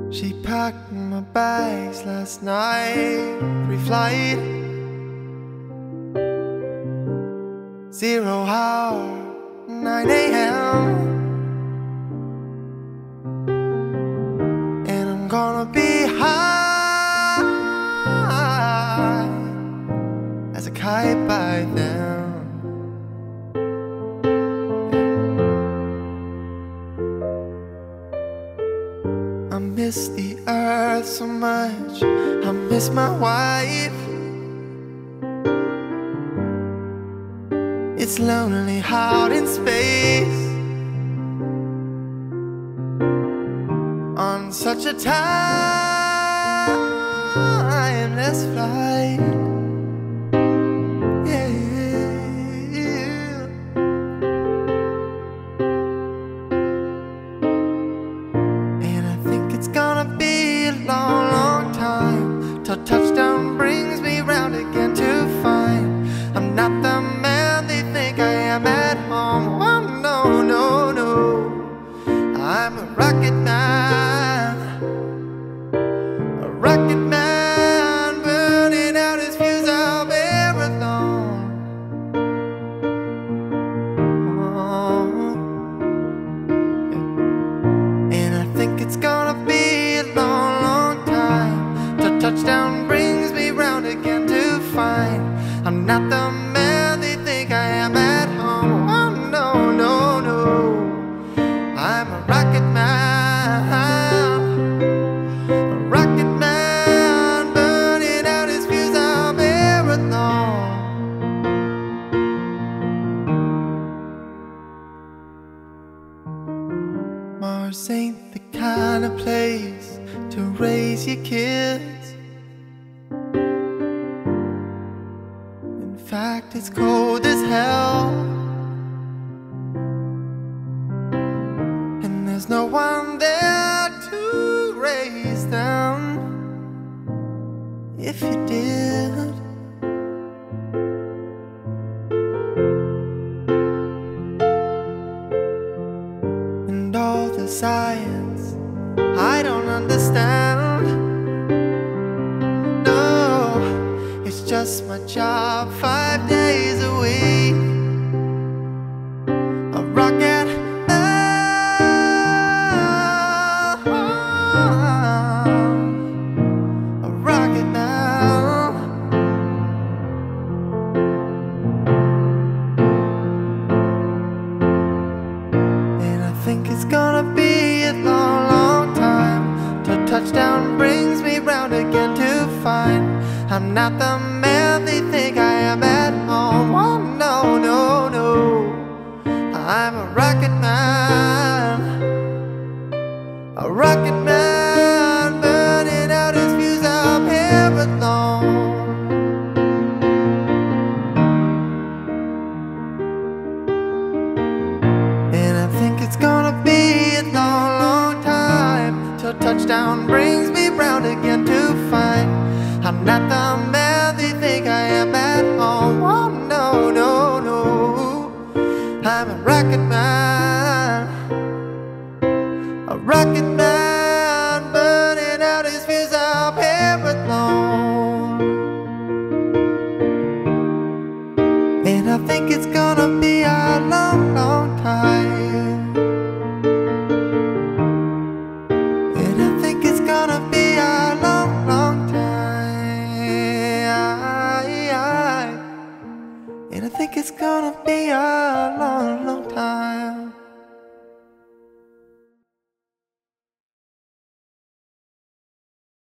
She packed my bags last night, pre-flight, 0 hour, 9 a.m. And I'm gonna be high as a kite by then. I miss the earth so much, I miss my wife. It's lonely out in space on such a timeless flight. Yeah. And I think it's gonna be a long, long time till touchdown brings me round again to find I'm not the man they think I am at home. Oh no, no, no, I'm a rocket man, a rocket man, burning out his fuse out there alone. Oh. And I think it's gonna be a long, long time till touchdown brings me round again to find I'm not the man they think I am at home. Oh no, no, no, I'm a rocket man, a rocket man, burning out his fuse out there alone. Mars ain't the kind of place to raise your kids. In fact, it's cold as hell, and there's no one there to raise them if you did. And all the science I don't understand. No, it's just my job 5 days a week. A rocket man, a rocket man. And I think it's gonna be a long, long time till touchdown brings me round again to find I'm not the man they think I am at home. Oh no, no, no, I'm a rocket man, a rocket man, burning out his fuse up here alone. And I think it's gonna be a long, long time till touchdown brings me round again to find I'm not the man they think I am at home. Oh no, no, no, I'm a rocket man, a rocket man, burning out his fuse out here alone. And I think it's gonna be a long, long time. And I think it's gonna be a long, long time. And I think it's gonna be a